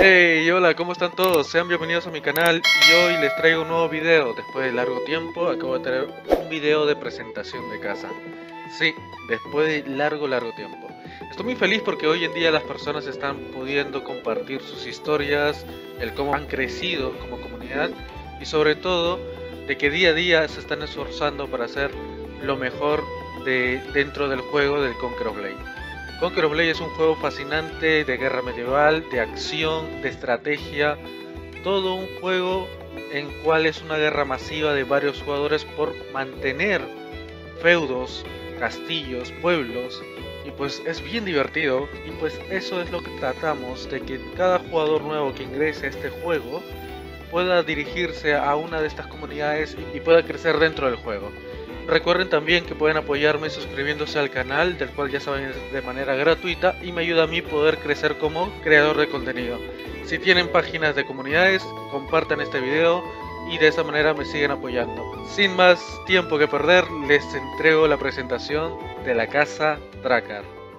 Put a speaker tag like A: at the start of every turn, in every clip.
A: Hey, hola, ¿cómo están todos? Sean bienvenidos a mi canal y hoy les traigo un nuevo video. Después de largo tiempo, acabo de traer un video de presentación de casa. Sí, después de largo tiempo. Estoy muy feliz porque hoy en día las personas están pudiendo compartir sus historias, el cómo han crecido como comunidad y sobre todo de que día a día se están esforzando para hacer lo mejor dentro del juego del Conquer of Blade. Conquer of Blade es un juego fascinante de guerra medieval, de acción, de estrategia, todo un juego en cual es una guerra masiva de varios jugadores por mantener feudos, castillos, pueblos, y pues es bien divertido, y pues eso es lo que tratamos, de que cada jugador nuevo que ingrese a este juego pueda dirigirse a una de estas comunidades y pueda crecer dentro del juego. Recuerden también que pueden apoyarme suscribiéndose al canal, del cual ya saben es de manera gratuita y me ayuda a mí poder crecer como creador de contenido. Si tienen páginas de comunidades, compartan este video y de esa manera me siguen apoyando. Sin más tiempo que perder, les entrego la presentación de la casa Drakkar.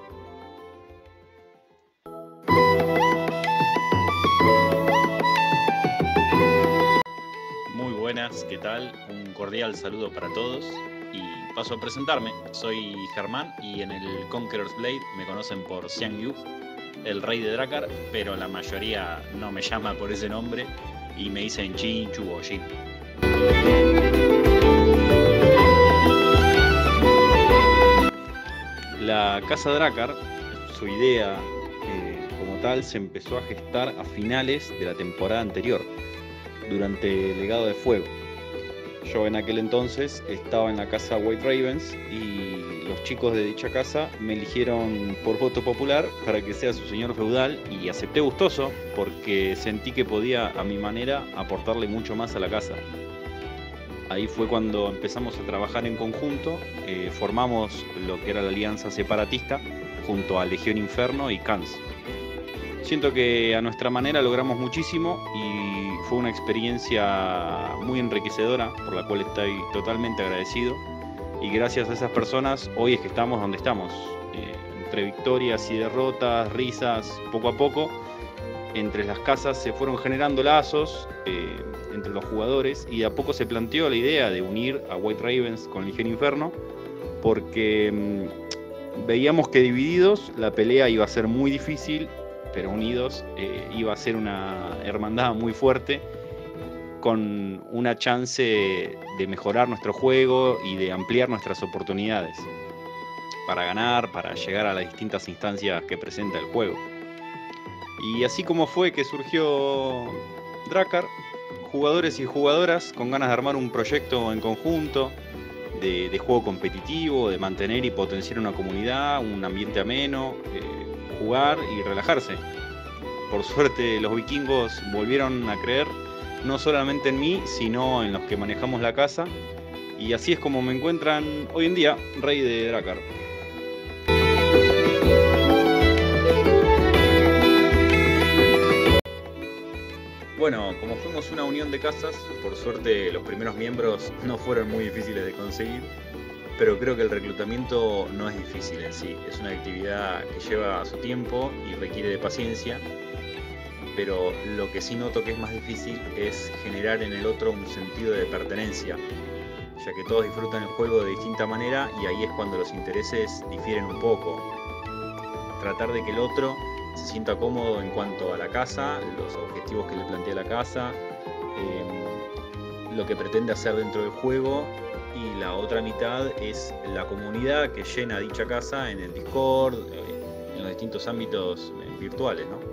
B: Muy buenas, ¿qué tal? Un cordial saludo para todos y paso a presentarme. Soy Germán y en el Conqueror's Blade me conocen por Xiang Yu, el rey de Drakkar, pero la mayoría no me llama por ese nombre y me dicen Chin, Chu o Jin. La casa Drakkar, su idea como tal, se empezó a gestar a finales de la temporada anterior, durante el Legado de Fuego. Yo en aquel entonces estaba en la casa White Ravens y los chicos de dicha casa me eligieron por voto popular para que sea su señor feudal y acepté gustoso porque sentí que podía a mi manera aportarle mucho más a la casa. Ahí fue cuando empezamos a trabajar en conjunto, formamos lo que era la Alianza Separatista junto a Legión Inferno y Khans. Siento que a nuestra manera logramos muchísimo y fue una experiencia muy enriquecedora por la cual estoy totalmente agradecido y gracias a esas personas hoy es que estamos donde estamos, entre victorias y derrotas, risas, poco a poco entre las casas se fueron generando lazos entre los jugadores y de a poco se planteó la idea de unir a White Ravens con Legión Inferno porque veíamos que divididos la pelea iba a ser muy difícil, pero unidos iba a ser una hermandad muy fuerte con una chance de mejorar nuestro juego y de ampliar nuestras oportunidades para ganar, para llegar a las distintas instancias que presenta el juego. Y así como fue que surgió Drakkar, jugadores y jugadoras con ganas de armar un proyecto en conjunto, de juego competitivo, de mantener y potenciar una comunidad, un ambiente ameno, jugar y relajarse. Por suerte los vikingos volvieron a creer no solamente en mí, sino en los que manejamos la casa, y así es como me encuentran hoy en día, rey de Drakkar. Bueno, como fuimos una unión de casas, por suerte los primeros miembros no fueron muy difíciles de conseguir, pero creo que el reclutamiento no es difícil en sí, es una actividad que lleva su tiempo y requiere de paciencia, pero lo que sí noto que es más difícil es generar en el otro un sentido de pertenencia, ya que todos disfrutan el juego de distinta manera y ahí es cuando los intereses difieren un poco. Tratar de que el otro se sienta cómodo en cuanto a la casa, los objetivos que le plantea la casa, lo que pretende hacer dentro del juego, y la otra mitad es la comunidad que llena dicha casa en el Discord, en los distintos ámbitos virtuales, ¿no?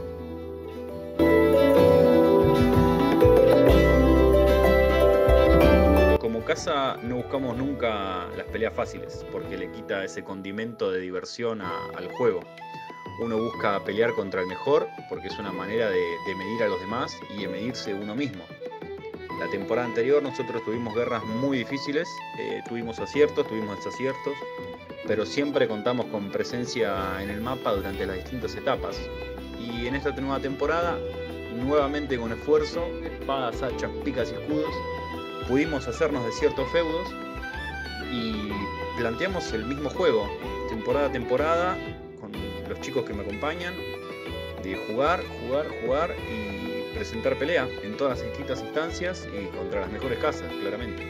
B: Como casa no buscamos nunca las peleas fáciles, porque le quita ese condimento de diversión al juego. Uno busca pelear contra el mejor, porque es una manera de medir a los demás y de medirse uno mismo. La temporada anterior nosotros tuvimos guerras muy difíciles, tuvimos aciertos, tuvimos desaciertos, pero siempre contamos con presencia en el mapa durante las distintas etapas. Y en esta nueva temporada, nuevamente con esfuerzo, espadas, hachas, picas y escudos, pudimos hacernos de ciertos feudos y planteamos el mismo juego, temporada a temporada, con los chicos que me acompañan, de jugar y presentar pelea en todas las distintas instancias y contra las mejores casas, claramente.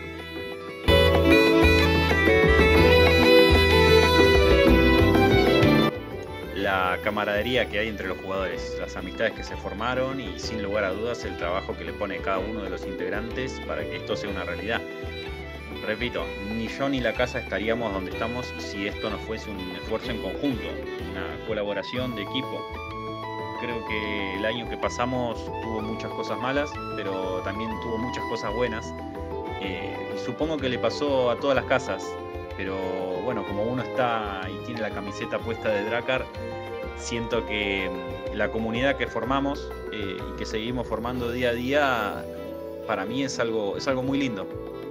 B: La camaradería que hay entre los jugadores, las amistades que se formaron y sin lugar a dudas el trabajo que le pone cada uno de los integrantes para que esto sea una realidad. Repito, ni yo ni la casa estaríamos donde estamos si esto no fuese un esfuerzo en conjunto, una colaboración de equipo. Creo que el año que pasamos tuvo muchas cosas malas, pero también tuvo muchas cosas buenas. Y supongo que le pasó a todas las casas, pero bueno, como uno está y tiene la camiseta puesta de Drakkar, siento que la comunidad que formamos y que seguimos formando día a día, para mí es algo muy lindo.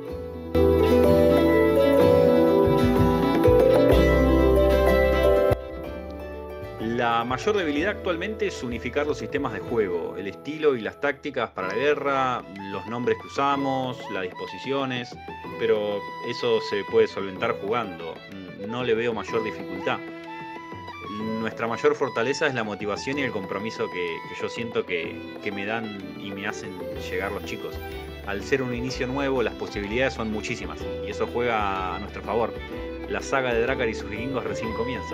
B: La mayor debilidad actualmente es unificar los sistemas de juego, el estilo y las tácticas para la guerra, los nombres que usamos, las disposiciones, pero eso se puede solventar jugando, no le veo mayor dificultad. Nuestra mayor fortaleza es la motivación y el compromiso que yo siento que me dan y me hacen llegar los chicos. Al ser un inicio nuevo, las posibilidades son muchísimas y eso juega a nuestro favor. La saga de Drakkar y sus vikingos recién comienza.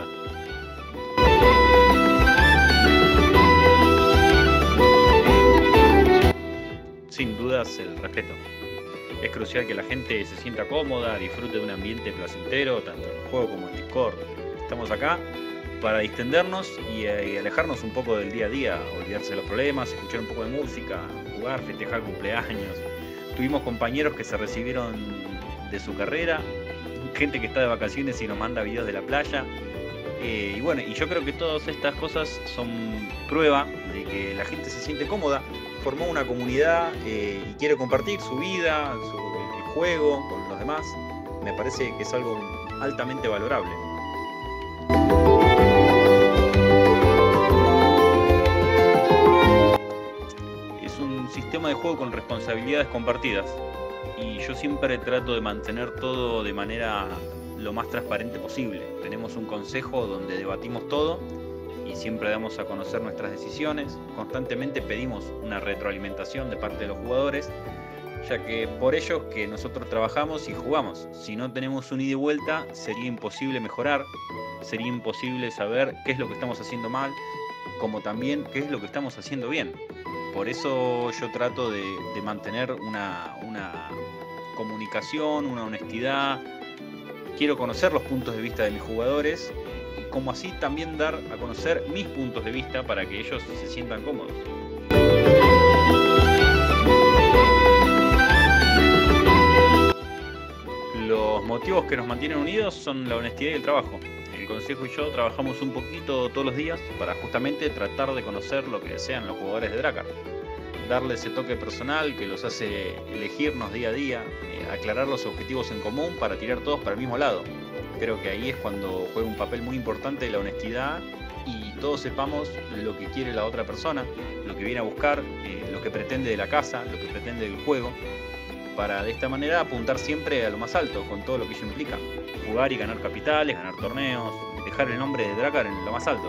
B: Sin dudas, el respeto. Es crucial que la gente se sienta cómoda, disfrute de un ambiente placentero, tanto en el juego como en Discord. Estamos acá para distendernos y alejarnos un poco del día a día, olvidarse de los problemas, escuchar un poco de música, jugar, festejar cumpleaños. Tuvimos compañeros que se recibieron de su carrera, gente que está de vacaciones y nos manda videos de la playa. Y bueno, y yo creo que todas estas cosas son prueba de que la gente se siente cómoda, formó una comunidad y quiere compartir su vida, el juego con los demás. Me parece que es algo altamente valorable. Es un sistema de juego con responsabilidades compartidas y yo siempre trato de mantener todo de manera lo más transparente posible. Tenemos un consejo donde debatimos todo y siempre damos a conocer nuestras decisiones. Constantemente pedimos una retroalimentación de parte de los jugadores, ya que por ellos que nosotros trabajamos y jugamos. Si no tenemos un ida y vuelta, sería imposible mejorar, sería imposible saber qué es lo que estamos haciendo mal, como también qué es lo que estamos haciendo bien. Por eso yo trato de mantener una comunicación, una honestidad. Quiero conocer los puntos de vista de mis jugadores, como así también dar a conocer mis puntos de vista para que ellos se sientan cómodos. Los motivos que nos mantienen unidos son la honestidad y el trabajo. El Consejo y yo trabajamos un poquito todos los días para justamente tratar de conocer lo que desean los jugadores de Drakkar. Darle ese toque personal que los hace elegirnos día a día, aclarar los objetivos en común para tirar todos para el mismo lado. Creo que ahí es cuando juega un papel muy importante la honestidad y todos sepamos lo que quiere la otra persona, lo que viene a buscar, lo que pretende de la casa, lo que pretende del juego, para de esta manera apuntar siempre a lo más alto, con todo lo que ello implica. Jugar y ganar capitales, ganar torneos, dejar el nombre de Drakkar en lo más alto.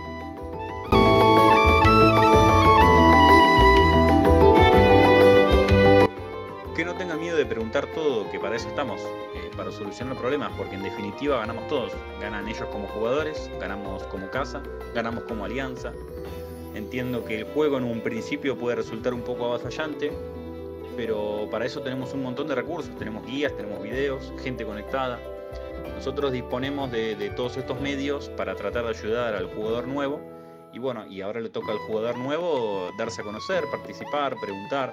B: Que no tengan miedo de preguntar todo, que para eso estamos, para solucionar problemas, porque en definitiva ganamos todos. Ganan ellos como jugadores, ganamos como casa, ganamos como alianza. Entiendo que el juego en un principio puede resultar un poco avasallante, pero para eso tenemos un montón de recursos, tenemos guías, tenemos videos, gente conectada. Nosotros disponemos de todos estos medios para tratar de ayudar al jugador nuevo. Y bueno, y ahora le toca al jugador nuevo darse a conocer, participar, preguntar.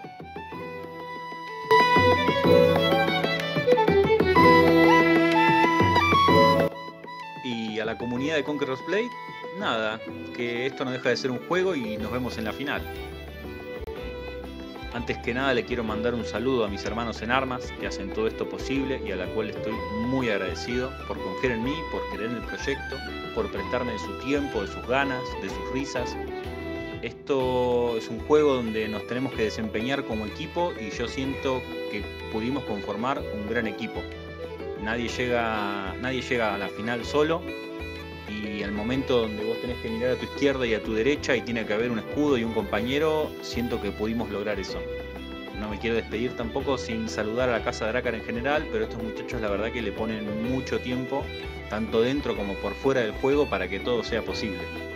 B: Y a la comunidad de Conqueror's Blade, nada, que esto no deja de ser un juego y nos vemos en la final. Antes que nada le quiero mandar un saludo a mis hermanos en armas que hacen todo esto posible y a la cual estoy muy agradecido por confiar en mí, por creer en el proyecto, por prestarme de su tiempo, de sus ganas, de sus risas. Esto es un juego donde nos tenemos que desempeñar como equipo y yo siento que pudimos conformar un gran equipo. Nadie llega a la final solo y
C: y al momento donde vos tenés que mirar a tu izquierda y a tu derecha y tiene que haber un escudo y un compañero, siento que pudimos lograr eso. No me quiero despedir tampoco sin saludar a la Casa Drakkar en general, pero estos muchachos la verdad que le ponen mucho tiempo, tanto dentro como por fuera del juego, para que todo sea posible.